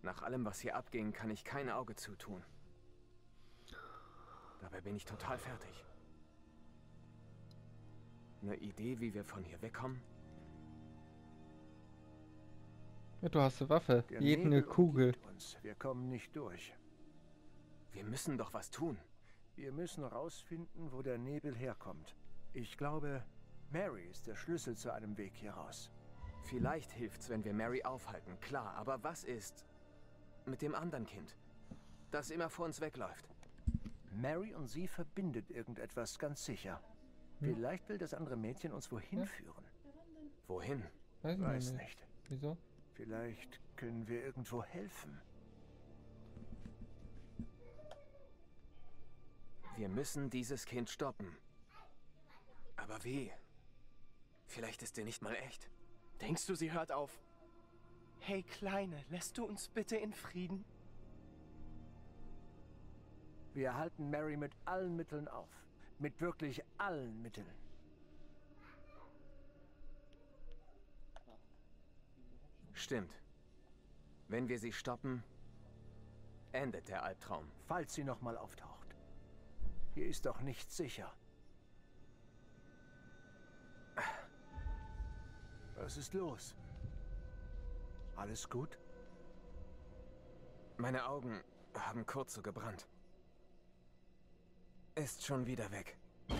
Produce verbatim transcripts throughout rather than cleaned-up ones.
Nach allem, was hier abging, kann ich kein Auge zutun. Dabei bin ich total fertig. Eine Idee, wie wir von hier wegkommen? Ja, du hast eine Waffe. Der Jede eine Nebel Kugel. umgibt uns. Wir kommen nicht durch. Wir müssen doch was tun. Wir müssen rausfinden, wo der Nebel herkommt. Ich glaube, Mary ist der Schlüssel zu einem Weg hier raus. Vielleicht hilft's, wenn wir Mary aufhalten, klar. Aber was ist mit dem anderen Kind, das immer vor uns wegläuft? Mary und sie verbindet irgendetwas ganz sicher. Hm. Vielleicht will das andere Mädchen uns wohin Ja. führen. Wohin? Weiß ich Weiß nicht. nicht. Wieso? Vielleicht können wir irgendwo helfen. Wir müssen dieses Kind stoppen. Aber wie? Vielleicht ist er nicht mal echt. Denkst du, sie hört auf? Hey, Kleine, lässt du uns bitte in Frieden? Wir halten Mary mit allen Mitteln auf. Mit wirklich allen Mitteln. Stimmt. Wenn wir sie stoppen, endet der Albtraum. Falls sie nochmal auftaucht. Hier ist doch nichts sicher. Was ist los? Alles gut? Meine Augen haben kurz so gebrannt. Ist schon wieder weg.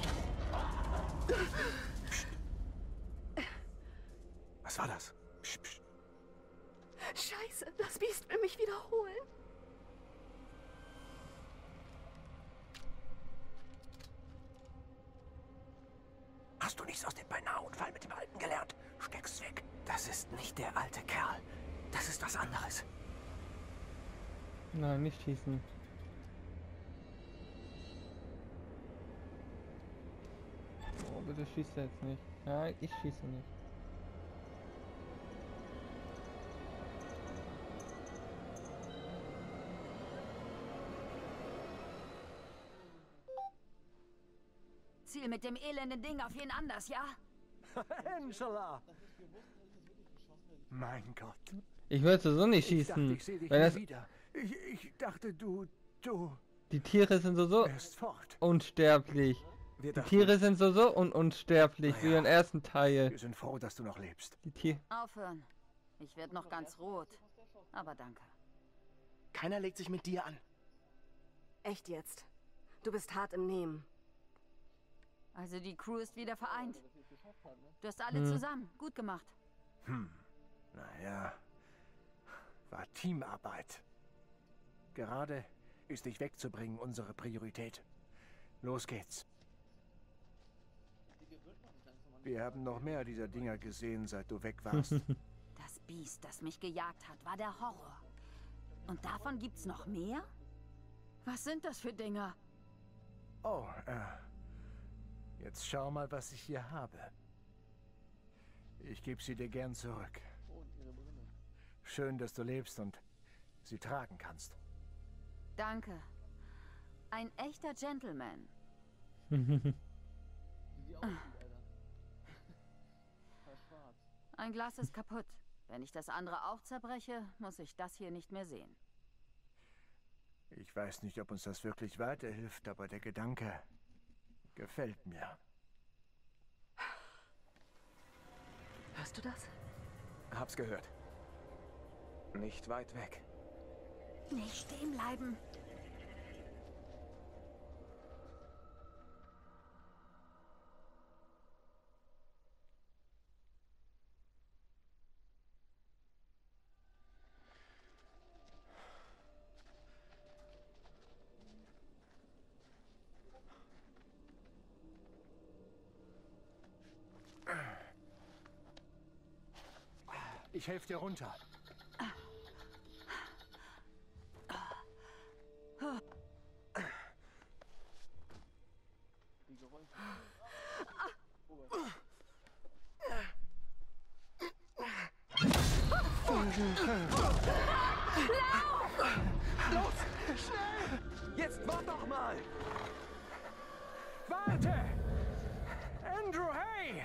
Psst. Was war das? Psst, psst. Scheiße, das Biest will mich wiederholen. Hast du nichts aus dem Beinahe-Unfall mit dem Alten gelernt? Steck's weg. Das ist nicht der alte Kerl. Das ist was anderes. Nein, nicht schießen. Oh, bitte schießt er jetzt nicht. Nein, ich schieße nicht. Ziel mit dem elenden Ding auf jeden anders, ja? Angela! Mein Gott. Ich würde so nicht Ich dachte, schießen. ich sehe dich Weil nie das, wieder. Ich, ich dachte, du, du die Tiere sind so so wärst fort. unsterblich. Wir Die dachten, Tiere sind so so un unsterblich wie Naja. im ersten Teil. Wir sind froh, dass du noch lebst. Die Tiere. Aufhören. Ich werde noch ganz rot. Aber danke. Keiner legt sich mit dir an. Echt jetzt? Du bist hart im Nehmen. Also die Crew ist wieder vereint. Du hast alle Hm. zusammen. Gut gemacht. Hm. Naja. War Teamarbeit. Gerade ist dich wegzubringen unsere Priorität. Los geht's. Wir haben noch mehr dieser Dinger gesehen, seit du weg warst. Das Biest, das mich gejagt hat, war der Horror. Und davon gibt's noch mehr? Was sind das für Dinger? Oh, äh. Jetzt schau mal, was ich hier habe. Ich gebe sie dir gern zurück. Schön, dass du lebst und sie tragen kannst. Danke. Ein echter Gentleman. Ein Glas ist kaputt. Wenn ich das andere auch zerbreche, muss ich das hier nicht mehr sehen. Ich weiß nicht, ob uns das wirklich weiterhilft, aber der Gedanke gefällt mir. Hörst du das? hab's gehört. Nicht weit weg. Nicht stehen bleiben. Ich helfe dir runter. Los! Schnell! Jetzt wart doch mal! Warte! Andrew, hey!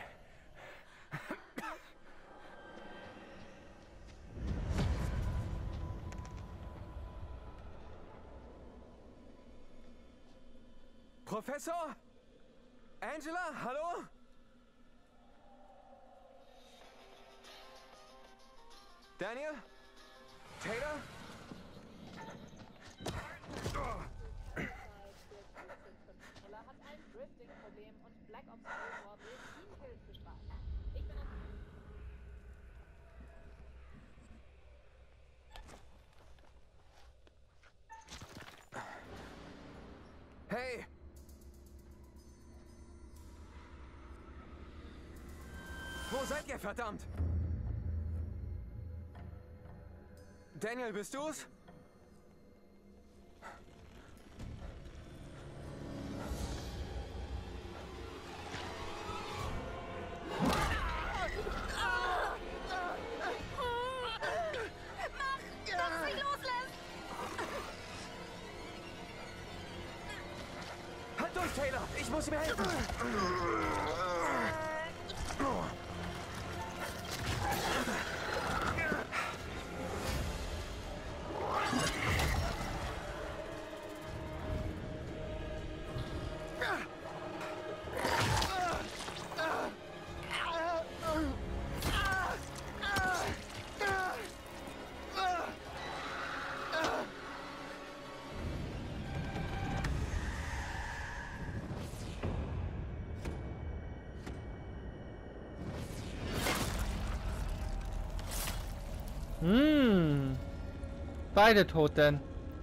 Professor? Angela, hallo? Daniel? Taylor? hat ein Drifting-Problem und Black Ops Cold War will Teamkills bestrafen. Ich bin Hey! Wo seid ihr, verdammt? Daniel, bist du's? Halt durch, Taylor! Ich muss ihm helfen! Hm. Beide tot denn.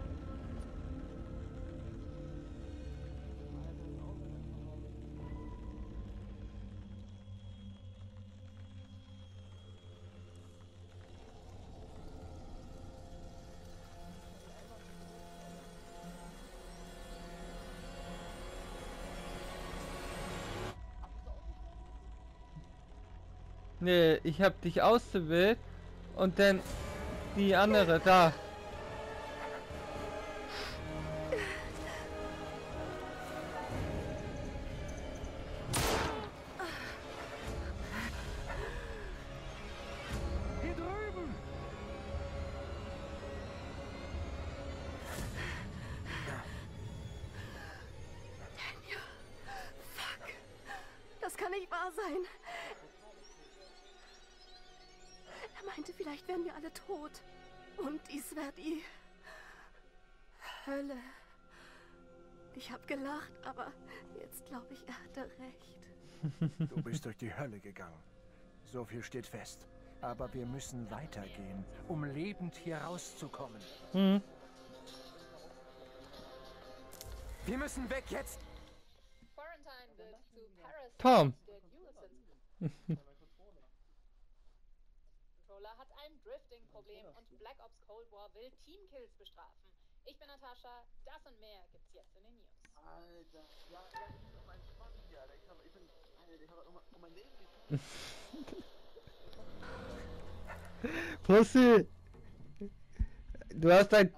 Nee, ich hab dich ausgewählt und dann die andere da. Hier drüben! Daniel. Fuck. Das kann nicht wahr sein. Er meinte, vielleicht wären wir alle tot. Und dies wäre die Hölle. Ich habe gelacht, aber jetzt glaube ich, er hatte recht. Du bist durch die Hölle gegangen. So viel steht fest. Aber wir müssen weitergehen, um lebend hier rauszukommen. Hm. Wir müssen weg jetzt! Quarantine wird zu Paris. Tom. Controller hat ein Drifting-Problem und Black Ops Cold War will Teamkills bestrafen. Ich bin Natascha, das und mehr gibt's jetzt in den News. Alter, ja, ja, ich bin mein Schwanz hier, Alter. Ich, hab, ich bin, Alter, ich habe um, um mein Leben gekämpft. Pussy! Du hast ein...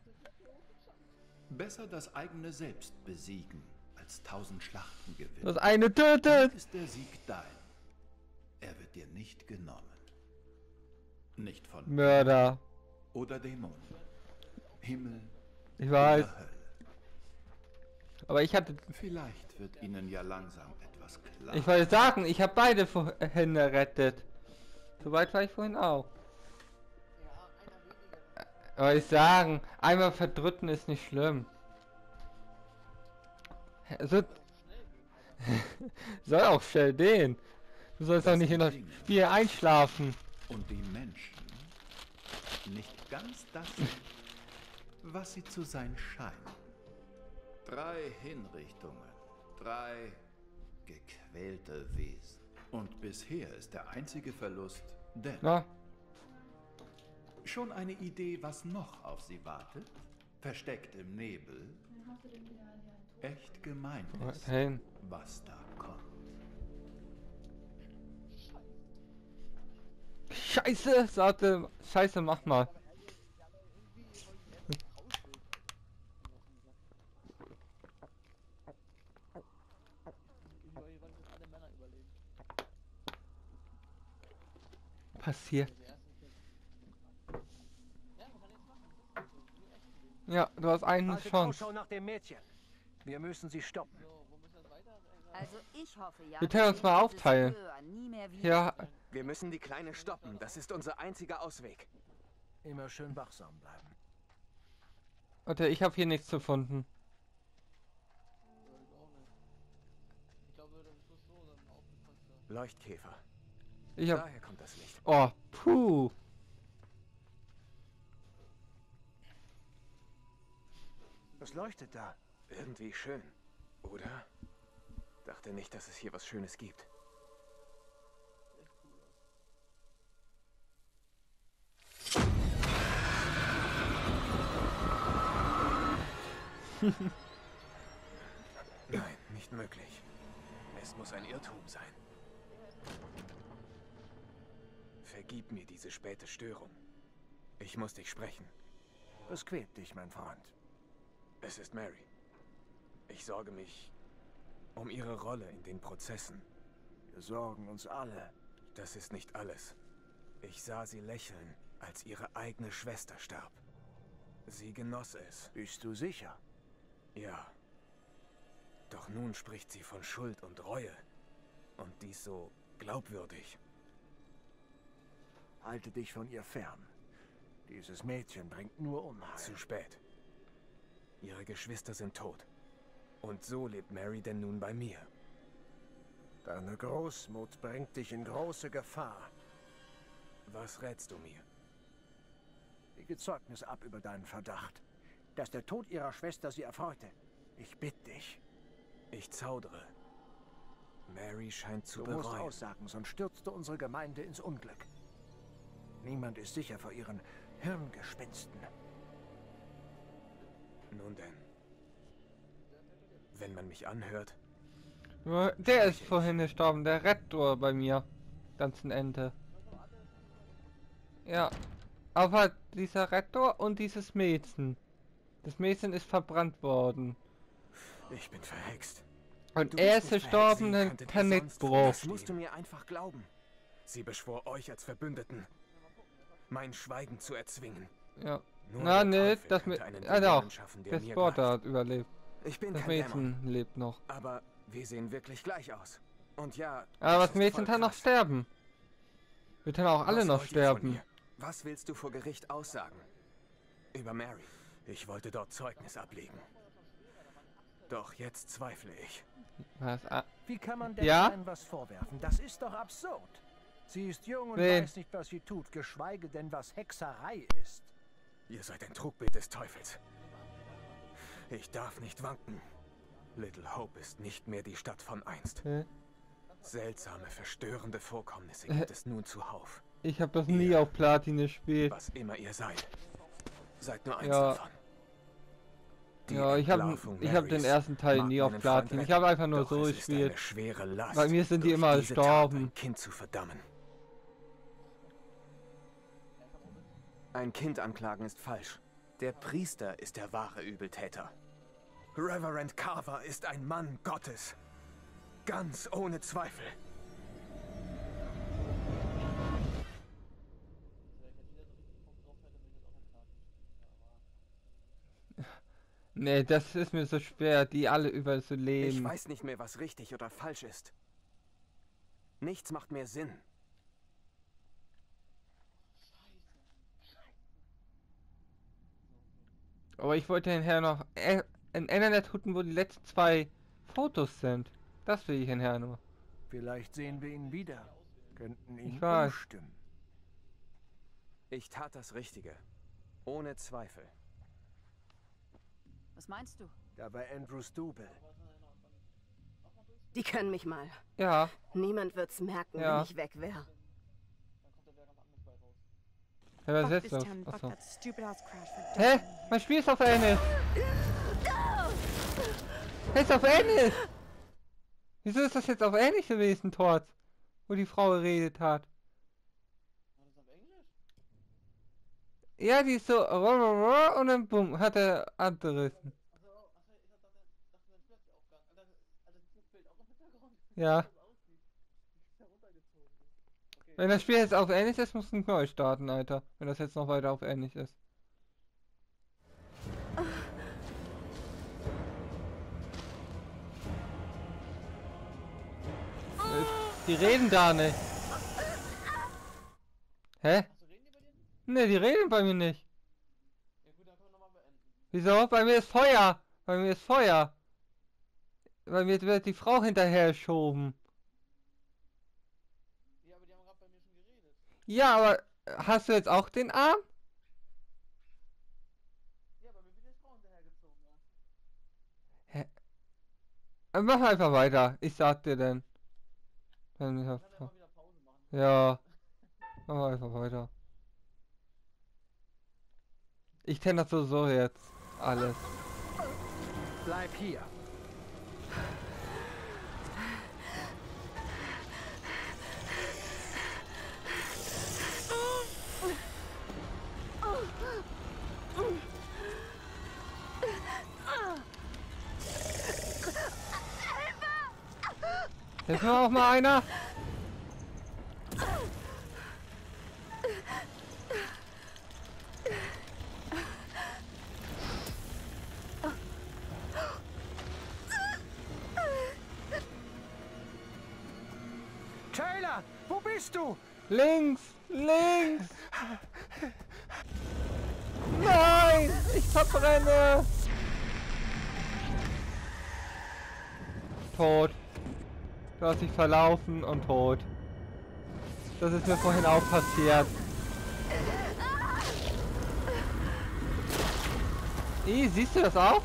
Besser das eigene Selbst besiegen, als tausend Schlachten Du gewinnen. hast eine Dann tötet! ist der Sieg dein. Er wird dir nicht genommen. Nicht von Mörder. oder Dämonen. Himmel Ich weiß. oder Hölle. Aber ich hatte... Vielleicht wird ihnen ja langsam etwas klar. Ich wollte sagen, ich habe beide vorhin errettet. Soweit war ich vorhin auch. Aber ich sagen, einmal verdrücken ist nicht schlimm. So soll auch schnell den. Du sollst auch nicht in das Spiel einschlafen. Und die Menschen nicht ganz das sind, was sie zu sein scheinen. Drei Hinrichtungen, drei gequälte Wesen. Und bisher ist der einzige Verlust Dan. Na, Schon eine Idee, was noch auf sie wartet? Versteckt im Nebel? Echt gemein ist, hin. was da kommt. Scheiße, sagte. Scheiße, mach mal. Passiert. Ja, du hast eine Haltet Chance. Ausschau nach dem Mädchen. Wir müssen sie stoppen. Also ich hoffe ja, Wir können uns mal dieses aufteilen. Gehör nie mehr Ja, wiedersehen. Wir müssen die Kleine stoppen. Das ist unser einziger Ausweg. Immer schön wachsam bleiben. warte, ich habe hier nichts gefunden. Leuchtkäfer. Ich hab... Daher kommt das Licht. Oh, puh. Was leuchtet da? Irgendwie schön, oder? Dachte nicht, dass es hier was Schönes gibt. Nein, nicht möglich. Es muss ein Irrtum sein. Vergib mir diese späte Störung. Ich muss dich sprechen. Was quält dich, mein Freund? Es ist Mary. Ich sorge mich um ihre Rolle in den Prozessen. Wir sorgen uns alle. Das ist nicht alles. Ich sah sie lächeln, als ihre eigene Schwester starb. Sie genoss es. Bist du sicher? Ja. Doch nun spricht sie von Schuld und Reue. Und dies so glaubwürdig. Halte dich von ihr fern. Dieses Mädchen bringt nur Unheil. Zu spät. Ihre Geschwister sind tot. Und so lebt Mary denn nun bei mir. Deine Großmut bringt dich in große Gefahr. Was rätst du mir? Lege Zeugnis ab über deinen Verdacht, dass der Tod ihrer Schwester sie erfreute. Ich bitte dich. Ich zaudere. Mary scheint zu Du musst bereuen. aussagen, sonst stürzt du unsere Gemeinde ins Unglück. Niemand ist sicher vor ihren Hirngespinsten. Nun denn. Wenn man mich anhört, Der ist vorhin gestorben, der Rektor bei mir. Ganzen Ende. Ja. Aber dieser Rektor und dieses Mädchen. Das Mädchen ist verbrannt worden. ich bin verhext. Und Du er bist ist nicht gestorben verhext, sie in könntet ihr sonst- Kanickbruch. Das musst du mir einfach glauben. Sie beschwor euch als Verbündeten, mein Schweigen zu erzwingen. Ja. Nur Na, der ne, Teufel das mit. könnte einen Ah, doch. Dämon schaffen, der Der mir Sport gleicht. hat überlebt. Ich bin Das kein Dämon, Mädchen lebt noch. aber wir sehen wirklich gleich aus. Und ja, Aber das das ist Mädchen voll kann noch krass. sterben. Wir können auch alle Was noch wollt ihr von sterben. mir? Was willst du vor Gericht aussagen? Über Mary. Ich wollte dort Zeugnis ablegen. Doch jetzt zweifle ich. Was? Ah, Wie kann man denn Ja? einem was vorwerfen? Das ist doch absurd. Sie ist jung und Wen? weiß nicht, was sie tut, geschweige denn, was Hexerei ist. Ihr seid ein Trugbild des Teufels. Ich darf nicht wanken. Little Hope ist nicht mehr die Stadt von einst. hä? Seltsame, verstörende Vorkommnisse gibt es nun zuhauf. Ich habe das nie Ja. auf Platin gespielt. Was immer ihr seid. Seid nur eins Ja. davon. Die Ja, ich habe Entlarvung ich hab den Marys ersten Teil mag nie auf meinen Platin. Freund Ich habe einfach nur Doch so es ist eine gespielt. schwere Last, Bei mir sind die durch immer diese Tat gestorben. ein Kind zu verdammen. Ein Kind anklagen ist falsch. Der Priester ist der wahre Übeltäter. Reverend Carver ist ein Mann Gottes. Ganz ohne Zweifel. Nee, das ist mir so schwer, die alle Ich überzuleben. weiß nicht mehr, was richtig oder falsch ist. Nichts macht mehr Sinn. Aber ich wollte hinterher noch äh, ein Internet hutten, wo die letzten zwei Fotos sind. Das will ich hinterher nur. Vielleicht sehen wir ihn wieder. Könnten ihn Ich weiß. umstimmen. Ich tat das Richtige. Ohne Zweifel. Was meinst du? Da war Andrew Stubel. Die können mich mal. Ja, Niemand wird's merken, Ja. wenn ich weg wäre. ja was Fuck ist this das? town, fuck Achso. that stupid ass crash. for Hä? death. Mein Spiel ist auf Ennis! Ist auf Ennis! Wieso ist das jetzt auf Ennis gewesen, Torts? Wo die Frau geredet hat. Ja, die ist so und dann bumm, hat er abgerissen. Ja. Wenn das Spiel jetzt auf Ennis ist, muss ich neu starten, Alter. Wenn das jetzt noch weiter auf Ennis ist. Die reden da nicht. Hä? Achso, reden die bei dir nicht? Ne, die reden bei mir nicht. Ja gut, dann können wir nochmal beenden. Wieso? Bei mir ist Feuer. Bei mir ist Feuer. Bei mir wird die Frau hinterher geschoben. Ja, aber die haben gerade bei mir schon geredet. Ja, aber hast du jetzt auch den Arm? Ja, bei mir wird jetzt Frau hinterhergezogen, ja. Mach einfach weiter. Ich sag dir denn. Wenn ich Ich hab... kann ja mal wieder Pause machen. Ja. Mach einfach weiter. Ich kenne das so so jetzt. Alles. Bleib hier. Hilf mir auch mal einer. Taylor, wo bist du? Links, links. Nein, ich verbrenne. Tot. Du hast dich verlaufen und tot. Das ist mir vorhin auch passiert. Ih, siehst du das auch?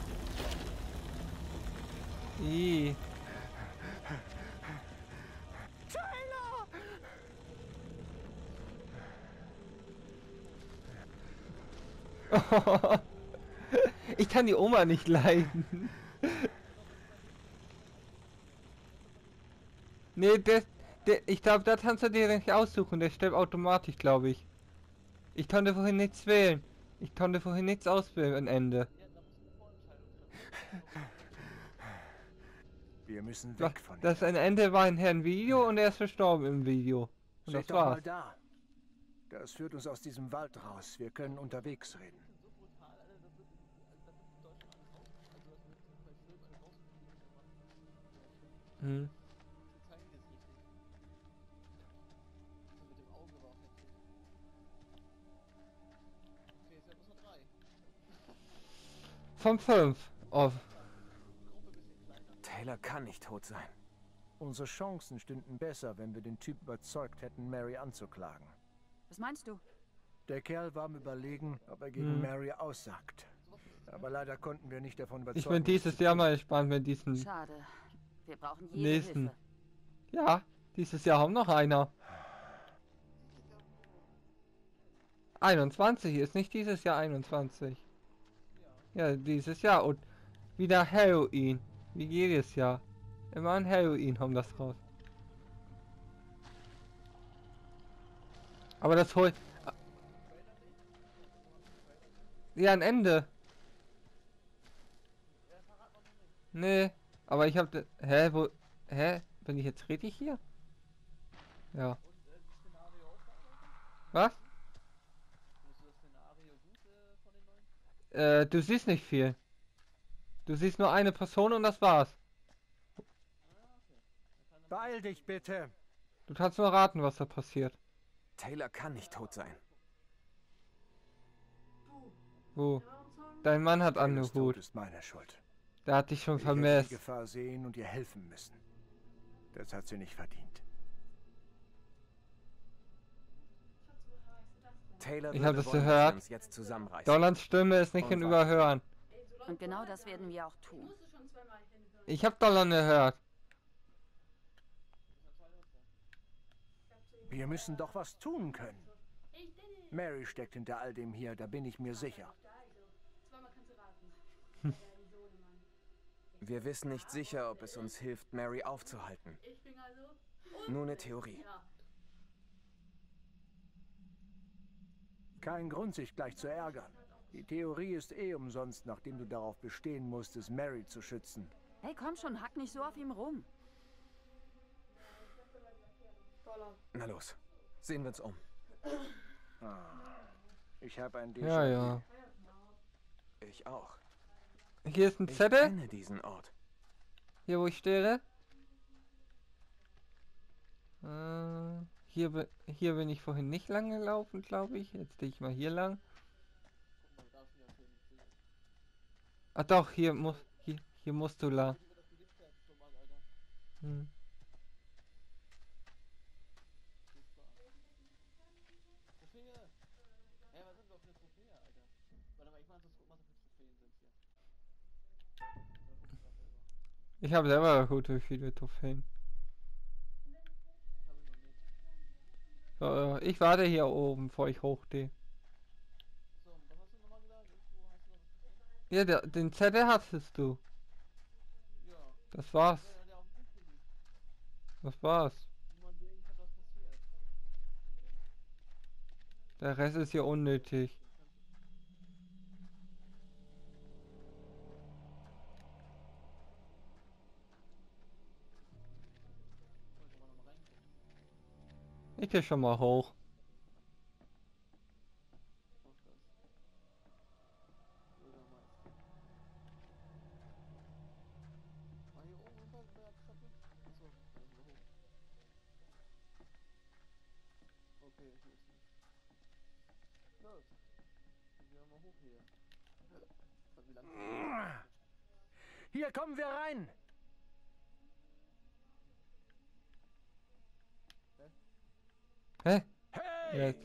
Ih. Ich kann die Oma nicht leiden. Nee, der, der, ich glaube, da kannst du dir nicht aussuchen. Der stirbt automatisch, glaube ich. Ich konnte vorhin nichts wählen. Ich konnte vorhin nichts auswählen, ein Ende. Wir müssen weg von Das hier. ein Ende war in Herrn Video und er ist verstorben im Video. Und Seht das doch mal war's. da. Das führt uns aus diesem Wald raus. Wir können unterwegs reden. Hm. Von fünf. Oh. Taylor kann nicht tot sein. Unsere Chancen stünden besser, wenn wir den Typ überzeugt hätten, Mary anzuklagen. Was meinst du? Der Kerl war am Überlegen, ob er gegen Hm. Mary aussagt. Aber leider konnten wir nicht davon überzeugen. Ich bin dieses Jahr mal gespannt, wenn diesen Schade. Wir brauchen jede nächsten. Hilfe. Ja, dieses Jahr haben noch einer. einundzwanzig ist nicht dieses Jahr einundzwanzig. Ja, dieses Jahr und wieder Heroin. Wie jedes Jahr. Immer ein Heroin haben das raus. Aber das holt. Ja, ein Ende. Nee, aber ich hab. Hä, wo. Hä? Bin ich jetzt richtig hier? Ja. Was? Äh, du siehst nicht viel. Du siehst nur eine Person und das war's. Beeil dich bitte! Du kannst nur raten, was da passiert. Taylor kann nicht tot sein. Wo? Dein Mann hat Taylors Tod angehut. ist meine Schuld. Der hat dich schon Ich hätte die vermisst. Gefahr sehen und ihr helfen müssen. Das hat sie nicht verdient. Taylor Ich würde hab das wollen, dass gehört. wir uns jetzt zusammenreißen. Dolans Stimme ist nicht Und in weiter. Überhören. Und genau das werden wir auch tun. Ich hab Dolan gehört. Wir müssen doch was tun können. Mary steckt hinter all dem hier, da bin ich mir sicher. Wir wissen nicht sicher, ob es uns hilft, Mary aufzuhalten. Nur eine Theorie. Kein Grund, sich gleich zu ärgern. Die Theorie ist eh umsonst, nachdem du darauf bestehen musstest, Mary zu schützen. Hey, komm schon, hack nicht so auf ihm rum. Na los, sehen wir uns um. Ah, ich habe ein Déjà-vu. Ja, ja. Ich auch. Hier ist ein Ich Zettel. kenne diesen Ort. Hier, wo ich stehe. Äh, hier, bi- hier bin ich vorhin nicht lang gelaufen, glaube ich. Jetzt gehe ich mal hier lang. Ah doch, hier muss hier, hier musst du lang. Hm. Ich habe selber geguckt, wie viele Trophäen. So, ich warte hier oben, bevor ich hochgehe. Ja, der, den Zettel hattest du. Das war's. Das war's. Der Rest ist hier unnötig. Ich gehe schon mal hoch. Hier kommen wir rein. Hä? Hey! Jetzt.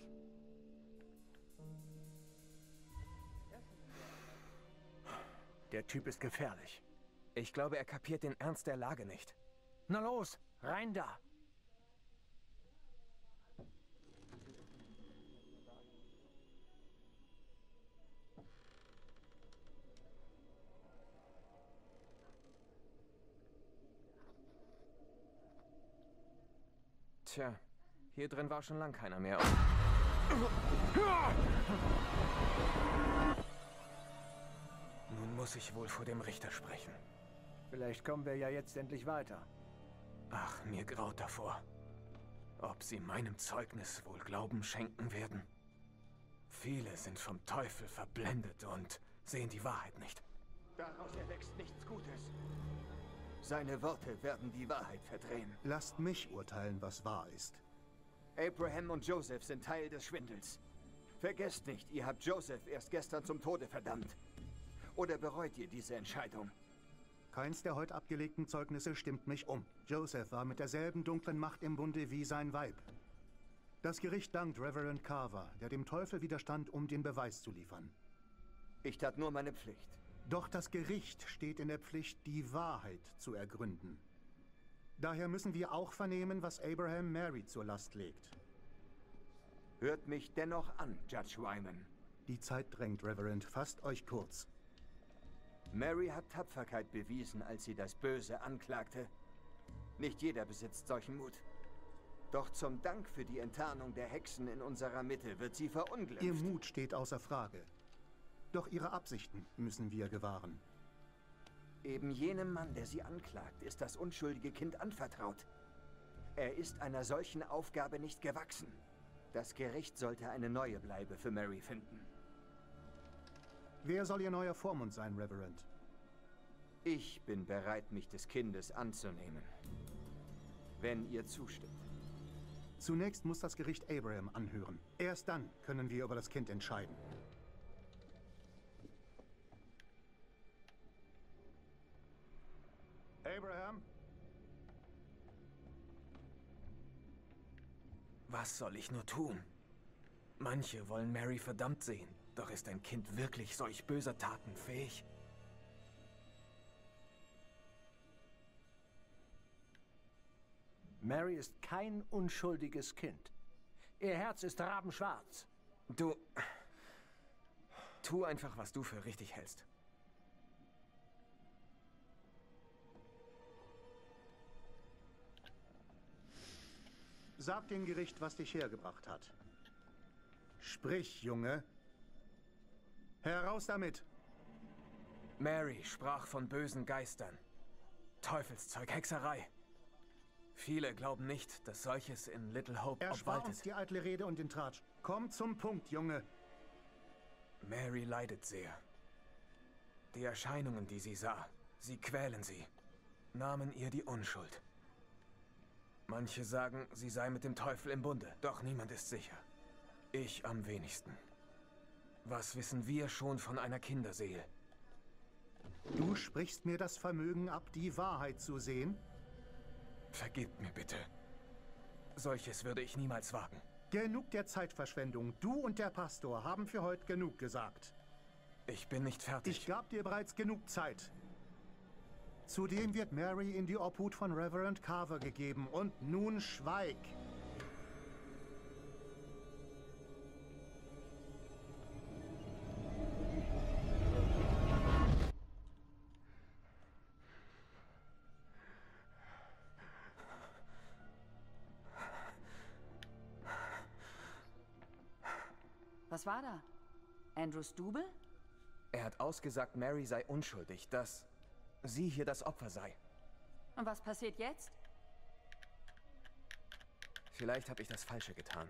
Der Typ ist gefährlich. Ich glaube, er kapiert den Ernst der Lage nicht. Na los, rein da. Tja, hier drin war schon lang keiner mehr. Nun muss ich wohl vor dem Richter sprechen. Vielleicht kommen wir ja jetzt endlich weiter. Ach, mir graut davor. Ob sie meinem Zeugnis wohl Glauben schenken werden? Viele sind vom Teufel verblendet und sehen die Wahrheit nicht. Daraus erwächst nichts Gutes. Seine Worte werden die Wahrheit verdrehen. Lasst mich urteilen, was wahr ist. Abraham und Joseph sind Teil des Schwindels. Vergesst nicht, ihr habt Joseph erst gestern zum Tode verdammt. Oder bereut ihr diese Entscheidung? Keins der heute abgelegten Zeugnisse stimmt mich um. Joseph war mit derselben dunklen Macht im Bunde wie sein Weib. Das Gericht dankt Reverend Carver, der dem Teufel widerstand, um den Beweis zu liefern. Ich tat nur meine Pflicht. Doch das Gericht steht in der Pflicht, die Wahrheit zu ergründen. Daher müssen wir auch vernehmen, was Abraham Mary zur Last legt. Hört mich dennoch an, Judge Wyman. Die Zeit drängt, Reverend. Fasst euch kurz. Mary hat Tapferkeit bewiesen, als sie das Böse anklagte. Nicht jeder besitzt solchen Mut. Doch zum Dank für die Enttarnung der Hexen in unserer Mitte wird sie verunglimpft. Ihr Mut steht außer Frage. Doch ihre Absichten müssen wir gewahren. Eben jenem Mann, der sie anklagt, ist das unschuldige Kind anvertraut. Er ist einer solchen Aufgabe nicht gewachsen. Das Gericht sollte eine neue Bleibe für Mary finden. Wer soll ihr neuer Vormund sein, Reverend? Ich bin bereit, mich des Kindes anzunehmen. Wenn ihr zustimmt. Zunächst muss das Gericht Abraham anhören. Erst dann können wir über das Kind entscheiden. Abraham? Was soll ich nur tun? Manche wollen Mary verdammt sehen, doch ist ein Kind wirklich solch böser Taten fähig? Mary ist kein unschuldiges Kind. Ihr Herz ist rabenschwarz. Du... Tu einfach, was du für richtig hältst. Sag dem Gericht, was dich hergebracht hat. Sprich, Junge. Heraus damit! Mary sprach von bösen Geistern. Teufelszeug, Hexerei. Viele glauben nicht, dass solches in Little Hope Erspar uns obwaltet. die eitle Rede und den Tratsch. Komm zum Punkt, Junge. Mary leidet sehr. Die Erscheinungen, die sie sah, sie quälen sie, nahmen ihr die Unschuld. Manche sagen, sie sei mit dem Teufel im Bunde, doch niemand ist sicher. Ich am wenigsten. Was wissen wir schon von einer Kinderseele? Du sprichst mir das Vermögen ab, die Wahrheit zu sehen? Vergebt mir bitte. Solches würde ich niemals wagen. Genug der Zeitverschwendung. Du und der Pastor haben für heute genug gesagt. Ich bin nicht fertig. Ich gab dir bereits genug Zeit. Zudem wird Mary in die Obhut von Reverend Carver gegeben. Und nun schweig. Was war da? Andrews Double? Er hat ausgesagt, Mary sei unschuldig, dass sie hier das Opfer sei. Und was passiert jetzt? Vielleicht habe ich das Falsche getan.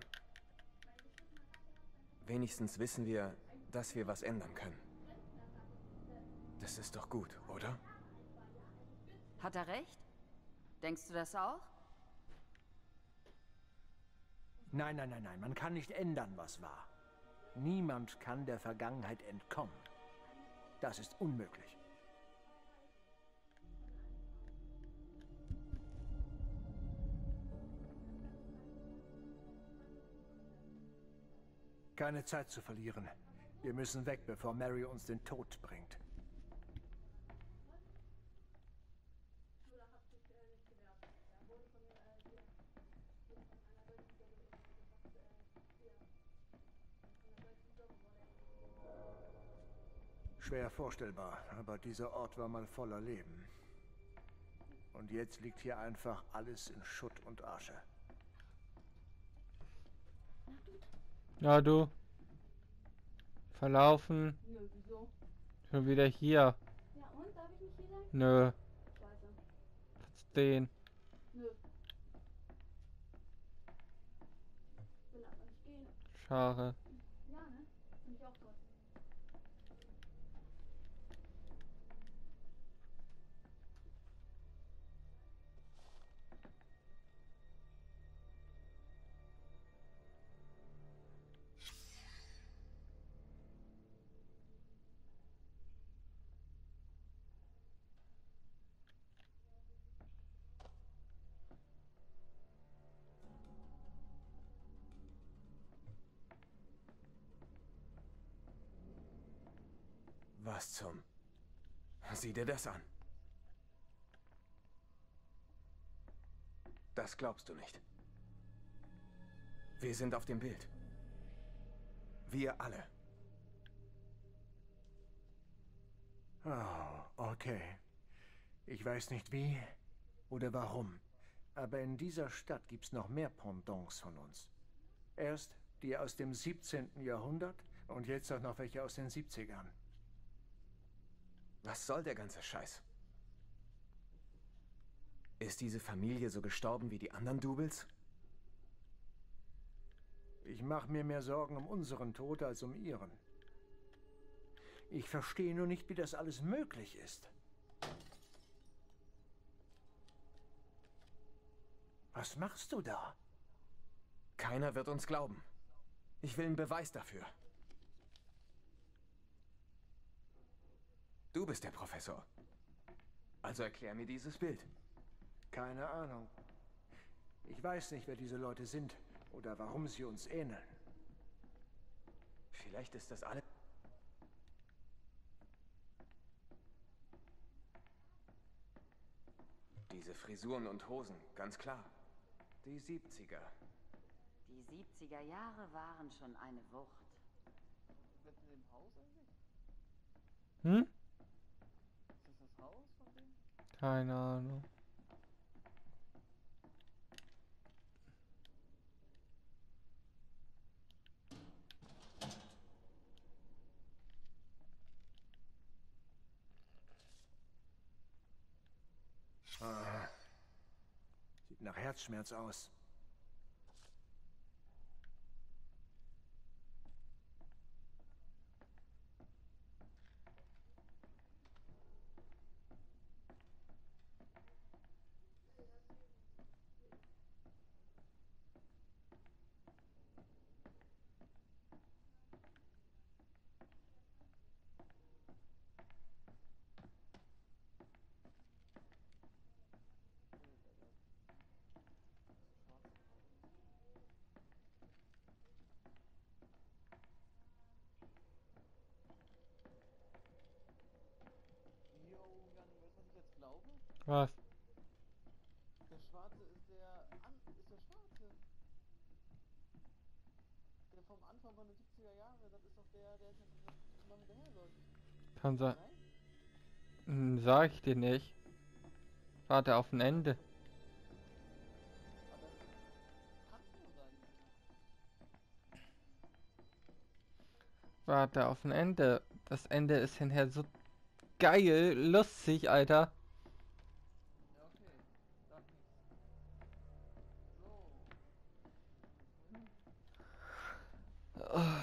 Wenigstens wissen wir, dass wir was ändern können. Das ist doch gut, oder? Hat er recht? Denkst du das auch? Nein, nein, nein, nein. Man kann nicht ändern, was war. Niemand kann der Vergangenheit entkommen. Das ist unmöglich. Keine Zeit zu verlieren. Wir müssen weg, bevor Mary uns den Tod bringt. Schwer vorstellbar, aber dieser Ort war mal voller Leben. Und jetzt liegt hier einfach alles in Schutt und Asche. Ja, du. Verlaufen. Nö, wieso? Schon wieder hier. Ja und? Darf ich nicht hier sein? Nö. Scheiße. Platz zehn. Nö. Ich will aber nicht gehen. Schade. Ja, ne? Finde ich auch toll. Was zum... Sieh dir das an. Das glaubst du nicht. Wir sind auf dem Bild. Wir alle. Oh, okay. Ich weiß nicht wie oder warum, aber in dieser Stadt gibt's noch mehr Pendants von uns. Erst die aus dem siebzehnten Jahrhundert und jetzt auch noch welche aus den siebzigern. Was soll der ganze Scheiß? Ist diese Familie so gestorben wie die anderen Doubles? Ich mache mir mehr Sorgen um unseren Tod als um ihren. Ich verstehe nur nicht, wie das alles möglich ist. Was machst du da? Keiner wird uns glauben. Ich will einen Beweis dafür. Du bist der Professor. Also erklär mir dieses Bild. Keine Ahnung. Ich weiß nicht, wer diese Leute sind oder warum sie uns ähneln. Vielleicht ist das alles... Diese Frisuren und Hosen, ganz klar. Die siebziger. Die siebziger Jahre waren schon eine Wucht. Mit dem Haus eigentlich? Hm? Ist das das Haus von dem? Keine Ahnung. Ah. Sieht nach Herzschmerz aus. Was? Der Schwarze ist der... An ist der Schwarze. Der vom Anfang von den siebziger Jahre. Das ist doch der, der jetzt immer hinterher läuft. Kann sein. Hm, sag ich dir nicht. Warte auf ein Ende. Warte auf ein Ende. Das Ende ist hinterher so geil, lustig, Alter. Ja, okay. Sag nichts. So. Oh.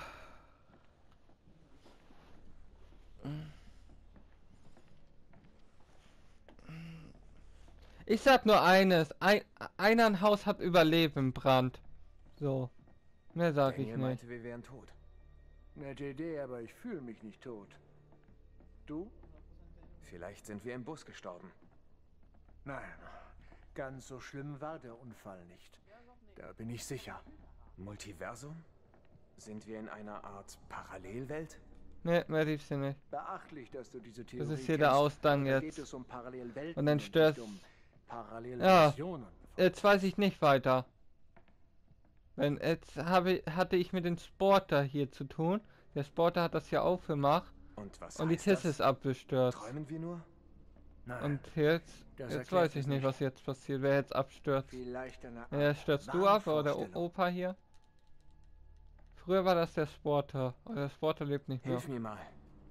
Ich sag nur eines. Ein, einer ein Haus hat überlebt im Brand. So. Mehr sag Daniel ich nicht. meinte, wir wären tot. Nette Idee, aber ich fühle mich nicht tot. Du? Vielleicht sind wir im Bus gestorben. Nein, ganz so schlimm war der Unfall nicht. Da bin ich sicher. Multiversum? Sind wir in einer Art Parallelwelt? Ne, mehr liebst du nicht. Beachtlich, dass du diese Theorie Das ist hier der kennst. Ausgang Da jetzt. geht es um Parallelwelten Und dann stört. nicht um Ja, Parallelversionen. jetzt weiß ich nicht weiter. Wenn jetzt habe hatte ich mit dem Sporter hier zu tun. Der Sporter hat das ja aufgemacht. Und was Und die heißt Tisse das? ist abgestürzt. Träumen wir nur? Nein, Und jetzt, das jetzt erklärt weiß ich es nicht, nicht. was jetzt passiert. Wer jetzt abstürzt. vielleicht eine Ja, Art stürzt du ab oder der Wahnvorstellung. Opa hier? Früher war das der Sporter. Aber der Sporter lebt nicht mehr. Hilf mir mal.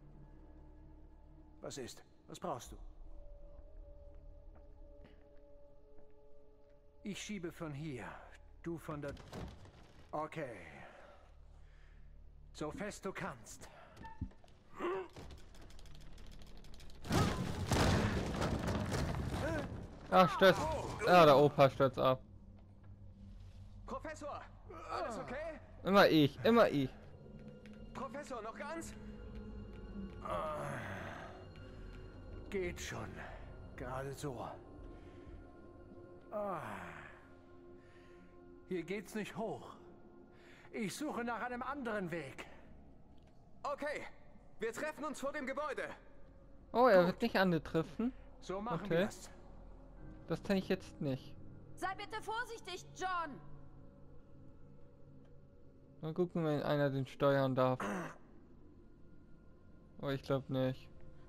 Was ist? Was brauchst du? Ich schiebe von hier. Du von der... Okay. So fest du kannst. Ach, stürzt. Ja, der Opa stürzt ab. Professor! Alles okay? Immer ich, immer ich. Professor, noch ganz? Geht schon. Gerade so. Ah. Hier geht's nicht hoch. Ich suche nach einem anderen Weg. Okay, wir treffen uns vor dem Gebäude. Oh, er wird nicht angetroffen. So machen Okay. wir's. Das kenne ich jetzt nicht. Sei bitte vorsichtig, John! Mal gucken, wenn einer den steuern darf. Oh, ich glaube nicht.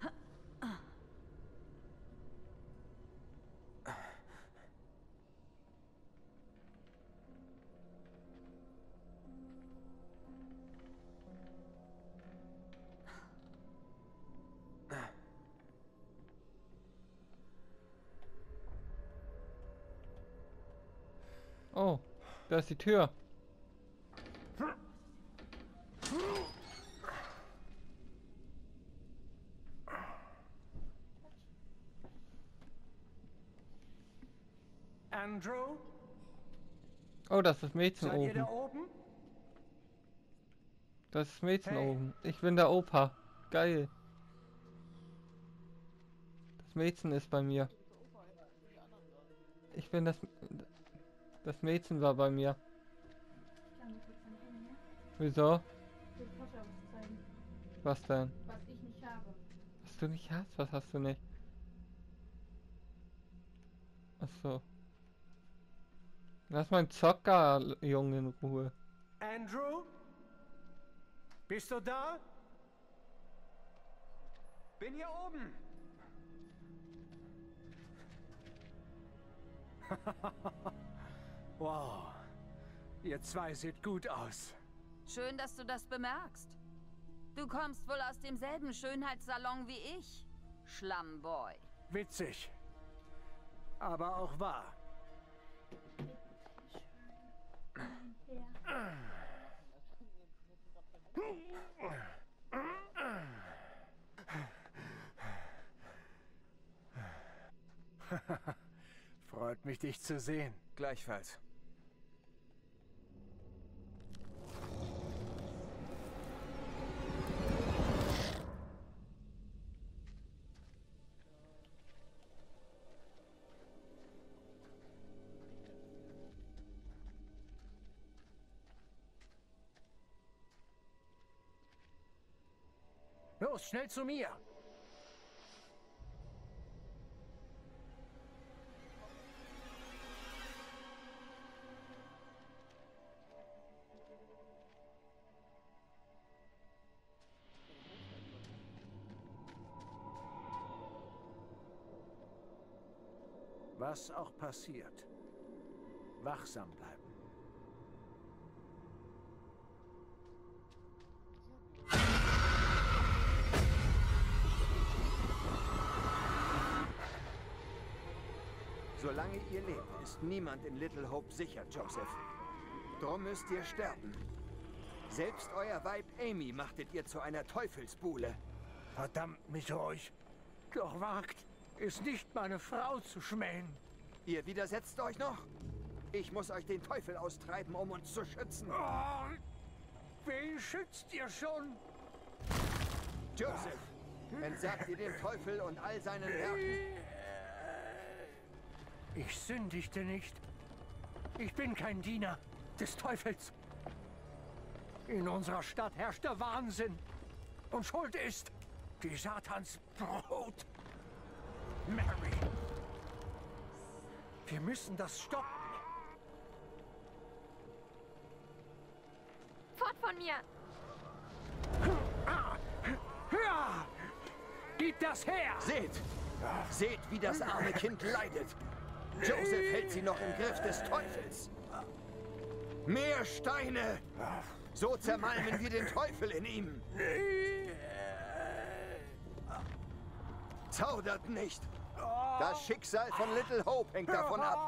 Oh, da ist die Tür. Andrew? Oh, das ist das Mädchen Seid ihr da oben. oben? Das ist das Mädchen Hey. oben. Ich bin der Opa. Geil. Das Mädchen ist bei mir. Ich bin das... Das Mädchen war bei mir. Wieso? Ich will Tascha was zeigen. Was denn? Was ich nicht habe. Was du nicht hast? Was hast du nicht? Ach so. Lass meinen Zocker-Jungen in Ruhe. Andrew? Bist du da? Bin hier oben. Wow. Ihr zwei seht gut aus. Schön, dass du das bemerkst. Du kommst wohl aus demselben Schönheitssalon wie ich, Schlammboy. Witzig. Aber auch wahr. Freut mich, dich zu sehen. Gleichfalls. Los, schnell zu mir. Was auch passiert, wachsam bleiben. Solange ihr lebt, ist niemand in Little Hope sicher, Joseph. Drum müsst ihr sterben. Selbst euer Weib Amy machtet ihr zu einer Teufelsbuhle. Verdammt mich euch. Doch wagt es nicht, meine Frau zu schmähen. Ihr widersetzt euch noch? Ich muss euch den Teufel austreiben, um uns zu schützen. Oh, wen schützt ihr schon? Joseph, entsagt ihr dem Teufel und all seinen Werken. Ich sündigte nicht. Ich bin kein Diener des Teufels. In unserer Stadt herrscht der Wahnsinn. Und Schuld ist die Satans Brot. Mary. Wir müssen das stoppen. Fort von mir! Ja! Gib das her! Seht! Seht, wie das arme Kind leidet. Joseph hält sie noch im Griff des Teufels. Mehr Steine! So zermalmen wir den Teufel in ihm. Zaudert nicht! Das Schicksal von Little Hope hängt davon ab.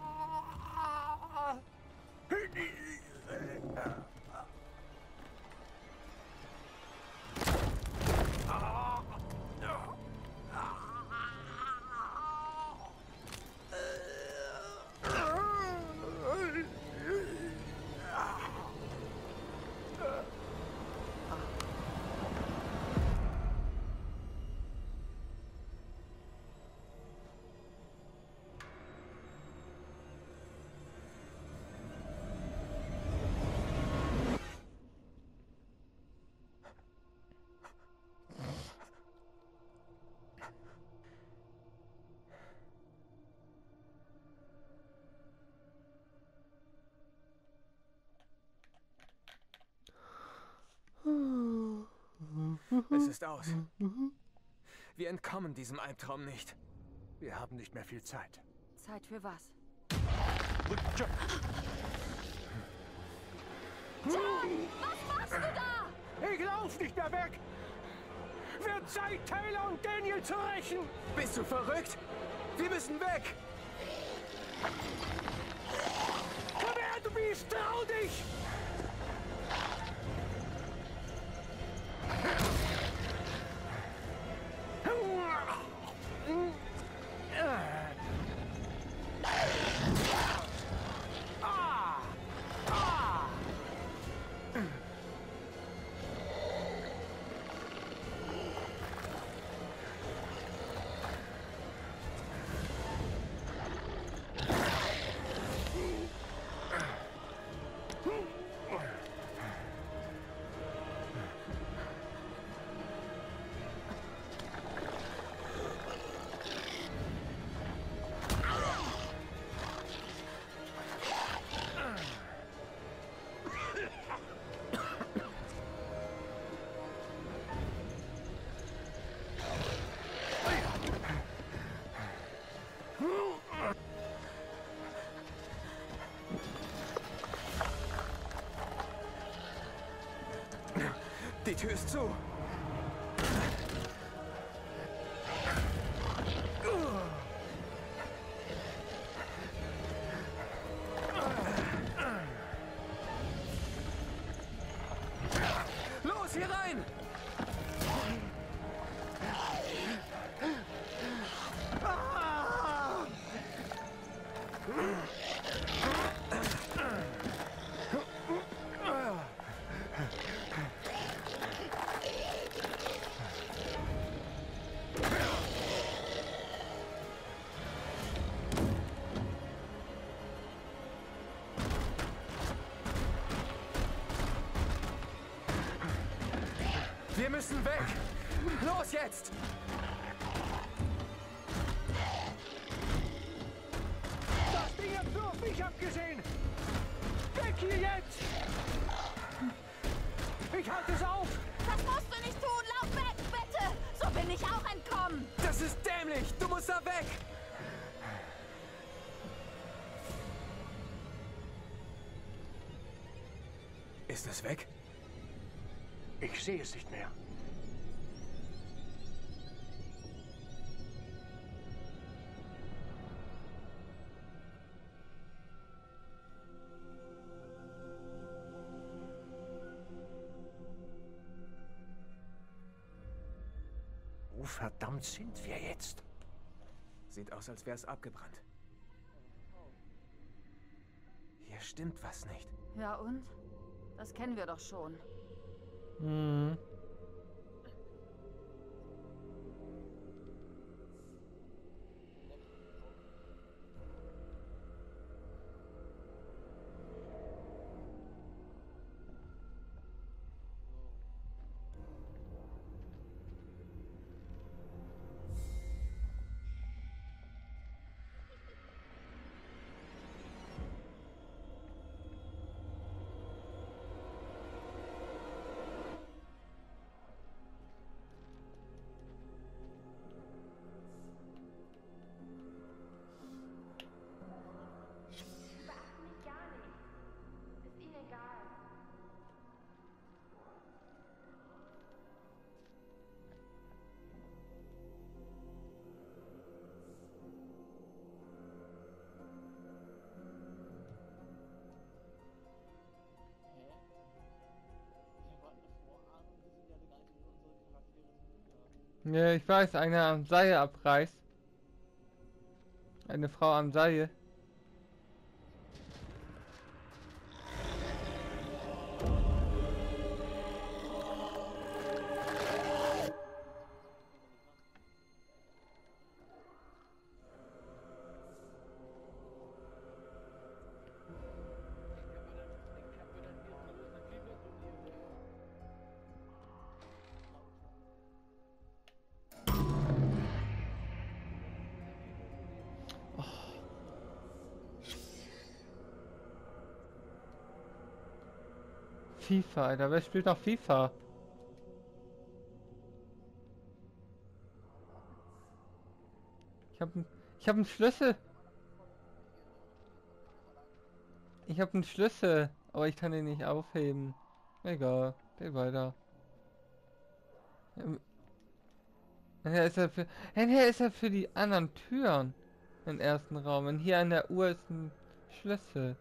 Es ist aus. Wir entkommen diesem Albtraum nicht. Wir haben nicht mehr viel Zeit. Zeit für was? John, was machst du da? Ich lauf nicht mehr weg! Wird Zeit, Taylor und Daniel zu rächen! Bist du verrückt? Wir müssen weg! Komm her, du Biest! Trau dich! Die Tür ist zu. Los, hier rein! Wir müssen weg! Los jetzt! Das Ding hat nur auf mich abgesehen! Weg hier jetzt! Ich halte es auf! Das musst du nicht tun! Lauf weg, bitte! So bin ich auch entkommen! Das ist dämlich! Du musst da weg! Ist es weg? Ich sehe es nicht mehr. Wo verdammt sind wir jetzt? Sieht aus, als wäre es abgebrannt. Hier stimmt was nicht. Ja und? Das kennen wir doch schon. Hm. Ja, ich weiß, einer am Seil abreißt. Eine Frau am Seil. FIFA, Alter, wer spielt noch FIFA? Ich hab, ich hab einen Schlüssel. Ich hab einen Schlüssel, aber ich kann den nicht aufheben. Egal, geh weiter. Nachher ist er für, nachher ist er für die anderen Türen im ersten Raum. Und hier an der Uhr ist ein Schlüssel.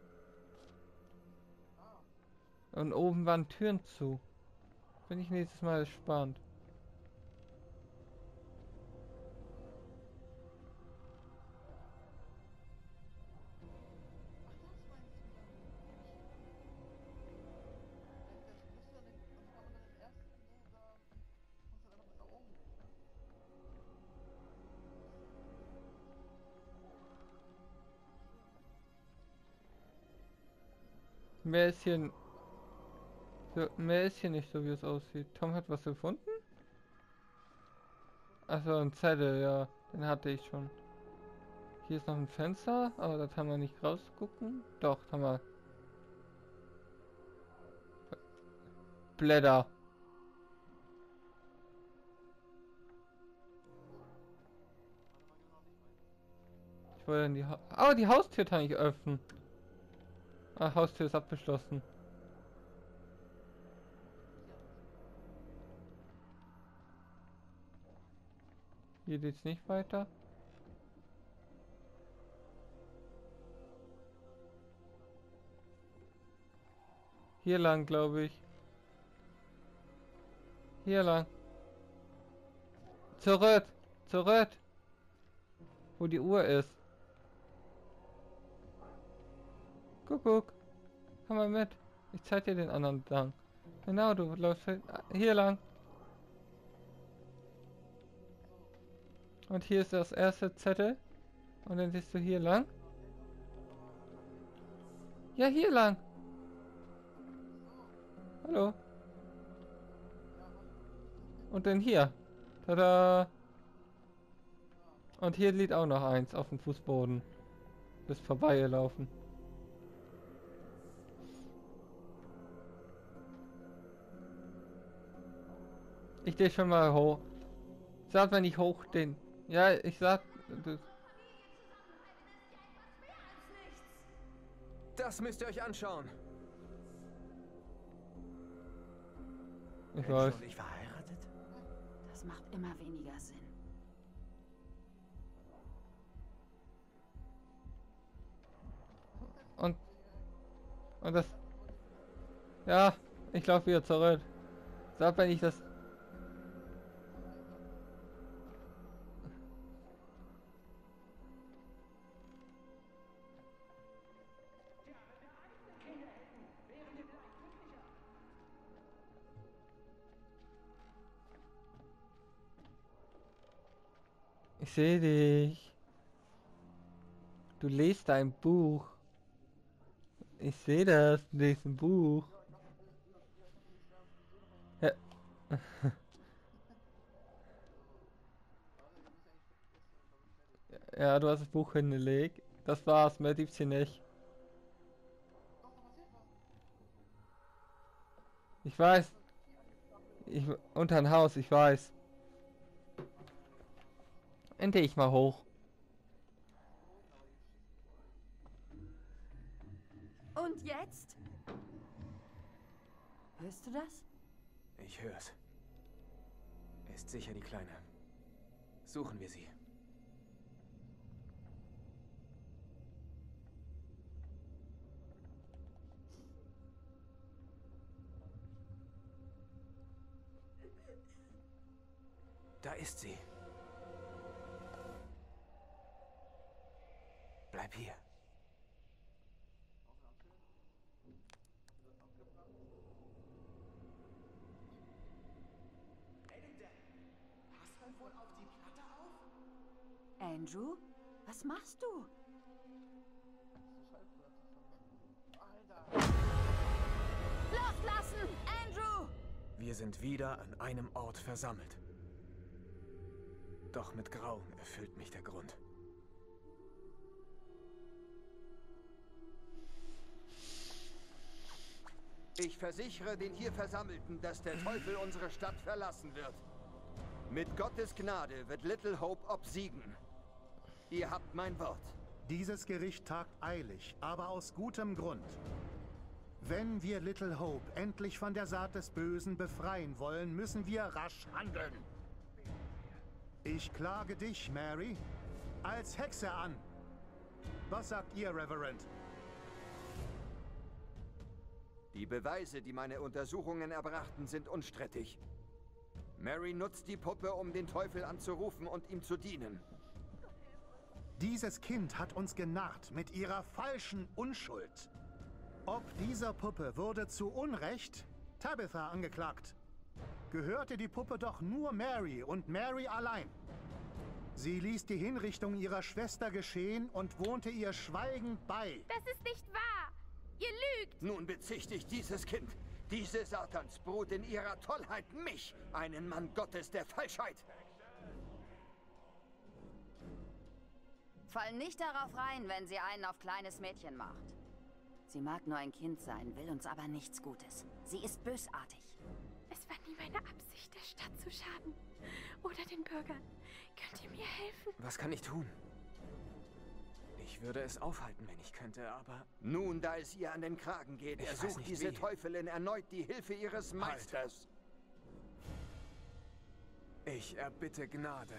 Und oben waren Türen zu. Bin ich nächstes Mal gespannt. Mehr ist hier... So, mehr ist hier nicht so, wie es aussieht. Tom hat was gefunden? Achso, ein Zettel, ja. Den hatte ich schon. Hier ist noch ein Fenster, aber da kann man nicht rausgucken. Doch, kann man. Blätter. Ich wollte in die ha Oh, die Haustür kann ich öffnen. Ah, Haustür ist abgeschlossen. Hier geht's nicht weiter. Hier lang, glaube ich. Hier lang. Zurück! Zurück! Wo die Uhr ist. Guck, guck. Komm mal mit. Ich zeig dir den anderen lang. Genau, du läufst hier lang. Und hier ist das erste Zettel. Und dann siehst du hier lang. Ja, hier lang. Hallo. Und dann hier. Tada. Und hier liegt auch noch eins auf dem Fußboden. Ist vorbeigelaufen. Ich gehe schon mal hoch. Sag, wenn ich hoch den. Ja, ich sag. Das, das müsst ihr euch anschauen. Ich Andrew weiß. und ich verheiratet? Das macht immer weniger Sinn. Und... Und das... Ja, ich laufe wieder zurück. Sag, wenn ich das... Ich sehe dich. Du liest ein Buch. Ich sehe das, du liest ein Buch. Ja. Ja, du hast das Buch hingelegt. Das war's, mehr gibt's hier nicht. Ich weiß. Ich, unter ein Haus, ich weiß. Endlich ich mal hoch. Und jetzt? Hörst du das? Ich hör's. Ist sicher die Kleine. Suchen wir sie. Da ist sie. Bleib hier. Andrew? Was machst du? Loslassen! Andrew! Wir sind wieder an einem Ort versammelt. Doch mit Grauen erfüllt mich der Grund. Ich versichere den hier Versammelten, dass der Teufel unsere Stadt verlassen wird. Mit Gottes Gnade wird Little Hope obsiegen. Ihr habt mein Wort. Dieses Gericht tagt eilig, aber aus gutem Grund. Wenn wir Little Hope endlich von der Saat des Bösen befreien wollen, müssen wir rasch handeln. Ich klage dich, Mary, als Hexe an. Was sagt ihr, Reverend? Die Beweise, die meine Untersuchungen erbrachten, sind unstrittig. Mary nutzt die Puppe, um den Teufel anzurufen und ihm zu dienen. Dieses Kind hat uns genarrt mit ihrer falschen Unschuld. Ob dieser Puppe wurde zu Unrecht Tabitha angeklagt. Gehörte die Puppe doch nur Mary und Mary allein. Sie ließ die Hinrichtung ihrer Schwester geschehen und wohnte ihr schweigend bei. Das ist nicht wahr! Ihr lügt! Nun bezichtigt dieses Kind, diese Satansbrut in ihrer Tollheit mich, einen Mann Gottes der Falschheit. Fall nicht darauf rein, wenn sie einen auf kleines Mädchen macht. Sie mag nur ein Kind sein, will uns aber nichts Gutes. Sie ist bösartig. Es war nie meine Absicht, der Stadt zu schaden. Oder den Bürgern. Könnt ihr mir helfen? Was kann ich tun? Ich würde es aufhalten, wenn ich könnte, aber... Nun, da es ihr an den Kragen geht, Ich weiß ersucht nicht diese wie. Teufelin erneut die Hilfe ihres Meisters. Ich erbitte Gnade.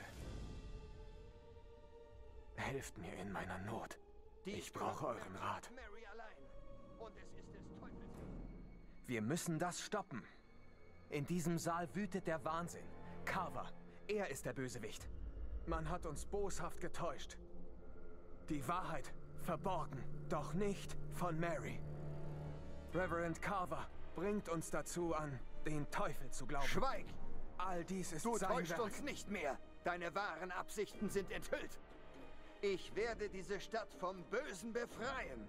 Helft mir in meiner Not. Ich brauche euren Rat. Mary allein. Und es ist des Teufels. Wir müssen das stoppen. In diesem Saal wütet der Wahnsinn. Carver, er ist der Bösewicht. Man hat uns boshaft getäuscht. Die Wahrheit verborgen, doch nicht von Mary. Reverend Carver bringt uns dazu an, den Teufel zu glauben. Schweig! All dies ist Du sein täuscht Werk. uns nicht mehr. Deine wahren Absichten sind enthüllt. Ich werde diese Stadt vom Bösen befreien.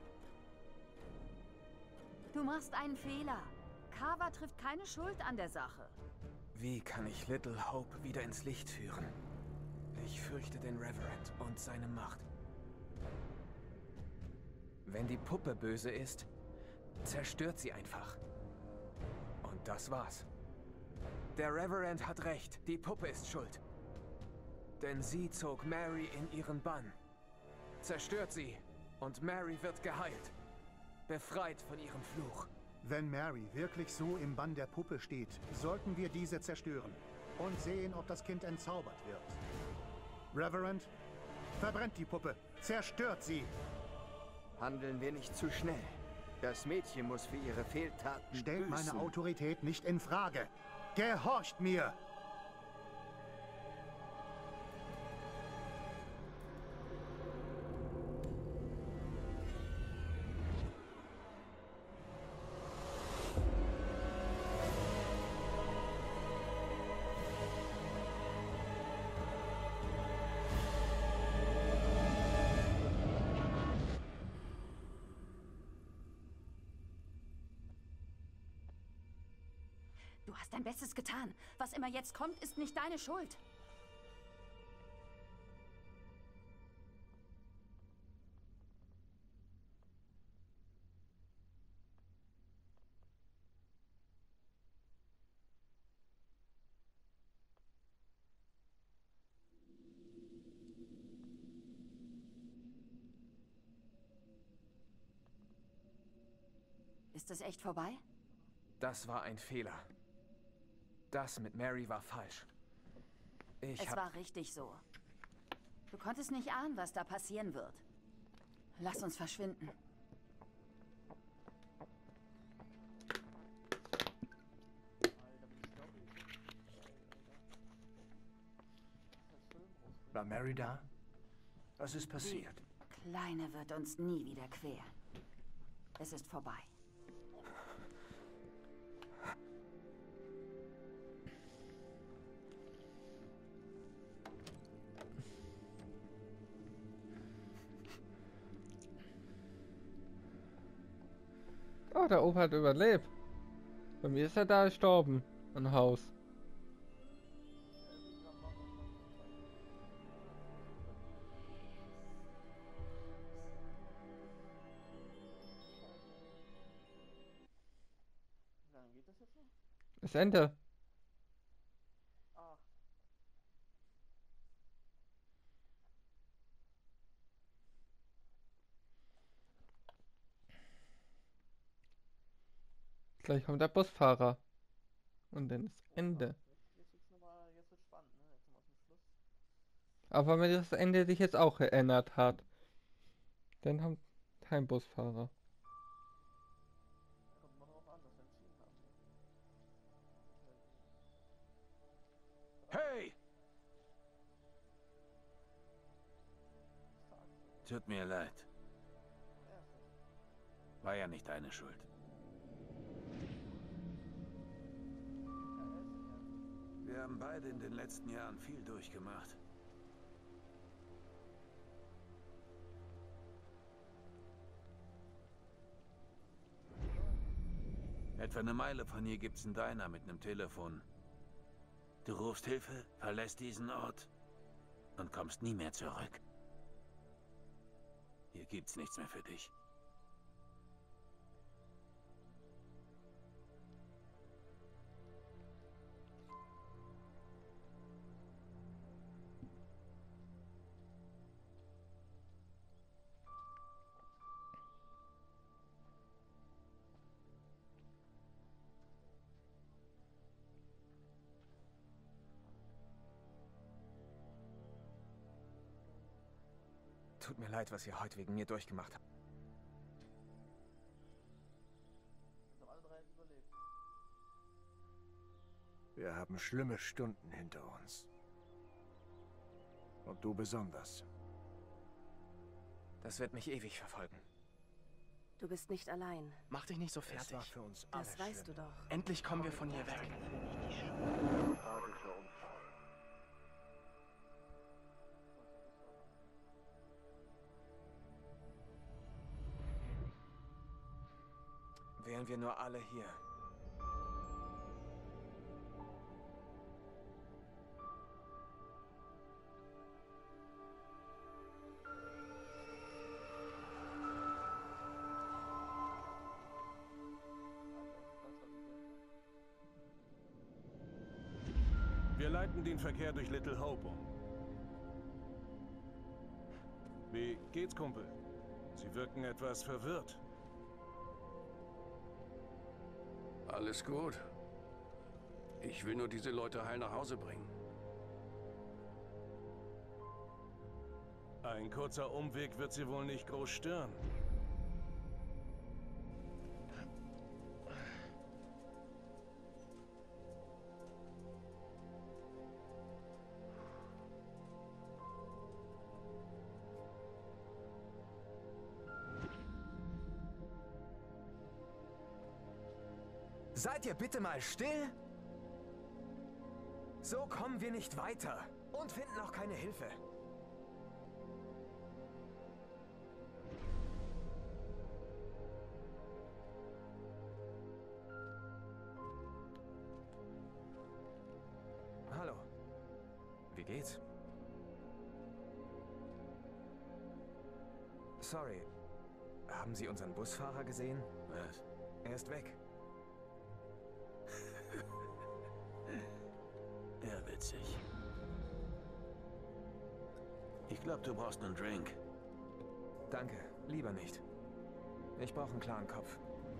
Du machst einen Fehler. Carver trifft keine Schuld an der Sache. Wie kann ich Little Hope wieder ins Licht führen? Ich fürchte den Reverend und seine Macht. Wenn die Puppe böse ist, zerstört sie einfach. Und das war's. Der Reverend hat recht, die Puppe ist schuld. Denn sie zog Mary in ihren Bann. Zerstört sie und Mary wird geheilt. Befreit von ihrem Fluch. Wenn Mary wirklich so im Bann der Puppe steht, sollten wir diese zerstören und sehen, ob das Kind entzaubert wird. Reverend, verbrennt die Puppe, zerstört sie! Handeln wir nicht zu schnell. Das Mädchen muss für ihre Fehltaten Stellt büßen. meine Autorität nicht in Frage. Gehorcht mir! Du hast dein Bestes getan. Was immer jetzt kommt, ist nicht deine Schuld. Ist es echt vorbei? Das war ein Fehler. Das mit Mary war falsch. Ich Es hab... war richtig so. Du konntest nicht ahnen, was da passieren wird. Lass uns verschwinden. War Mary da? Was ist passiert? Die Kleine wird uns nie wieder quälen. Es ist vorbei. Oh, der Opa hat überlebt. Bei mir ist er da gestorben. Ein Haus. Wie lange geht das jetzt noch? Das Ende. Ah. Gleich kommt der Busfahrer. Und dann ist Ende. Jetzt wird's nochmal, jetzt wird's spannend, ne? Jetzt nochmal zum Schluss. Aber wenn das Ende sich jetzt auch geändert hat, dann haben kein Busfahrer. Kommt immer drauf an, was wir entschieden haben. Hey! Tut mir leid. War ja nicht deine Schuld. Wir haben beide in den letzten Jahren viel durchgemacht. Etwa eine Meile von hier gibt's einen Diner mit einem Telefon. Du rufst Hilfe, verlässt diesen Ort und kommst nie mehr zurück. Hier gibt's nichts mehr für dich. Tut mir leid, was ihr heute wegen mir durchgemacht habt. Noch alle drei überlebt. Wir haben schlimme Stunden hinter uns. Und du besonders. Das wird mich ewig verfolgen. Du bist nicht allein. Mach dich nicht so Es fertig. war für uns alle Das weißt schlimm. du doch. Endlich kommen wir von hier weg. Tragischer Unfall. Wären wir nur alle hier. Wir leiten den Verkehr durch Little Hope um. Wie geht's, Kumpel? Sie wirken etwas verwirrt. Alles gut. Ich will nur diese Leute heil nach Hause bringen. Ein kurzer Umweg wird sie wohl nicht groß stören. Seid ihr bitte mal still? So kommen wir nicht weiter und finden auch keine Hilfe. Hallo. Wie geht's? Sorry. Haben Sie unseren Busfahrer gesehen? Was? Er ist weg. Ja, witzig. Ich glaube, du brauchst einen Drink. Danke, lieber nicht. Ich brauche einen klaren Kopf.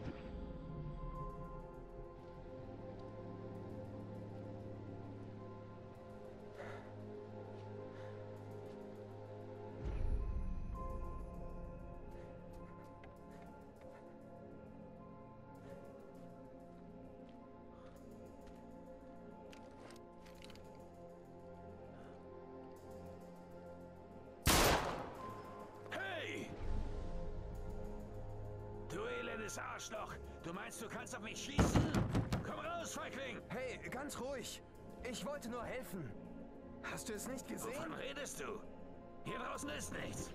Arschloch! Du meinst, du kannst auf mich schießen? Komm raus, Feigling! Hey, ganz ruhig! Ich wollte nur helfen. Hast du es nicht gesehen? Wovon redest du? Hier draußen ist nichts.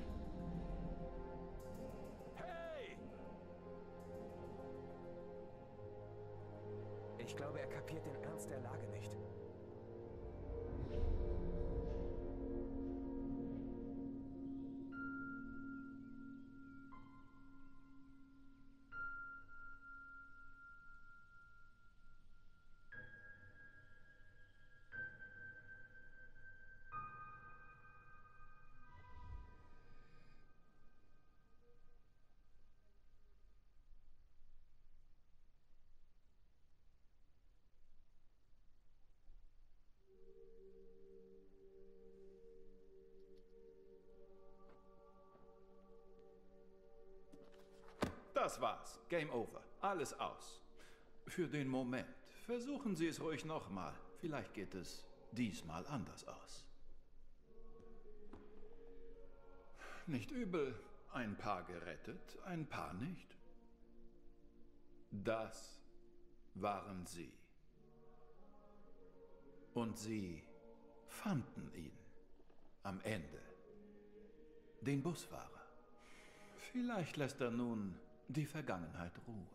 Hey! Ich glaube, er kapiert den Ernst der Lage nicht. Das war's. Game over. Alles aus. Für den Moment. Versuchen Sie es ruhig nochmal. Vielleicht geht es diesmal anders aus. Nicht übel. Ein paar gerettet, ein paar nicht. Das waren Sie. Und Sie fanden ihn. Am Ende. Den Busfahrer. Vielleicht lässt er nun die Vergangenheit ruhen.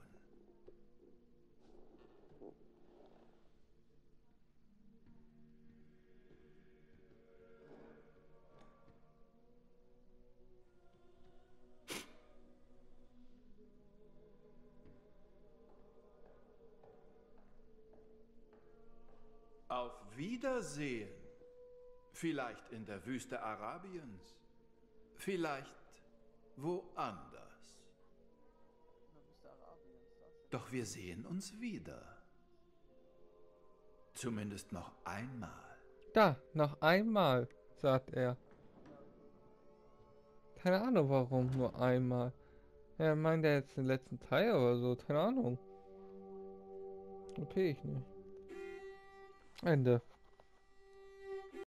Auf Wiedersehen. Vielleicht in der Wüste Arabiens. Vielleicht woanders. Doch wir sehen uns wieder. Zumindest noch einmal. Da, noch einmal, sagt er. Keine Ahnung warum, nur einmal. Er meint er jetzt den letzten Teil oder so, keine Ahnung. Okay, ich nicht. Ende.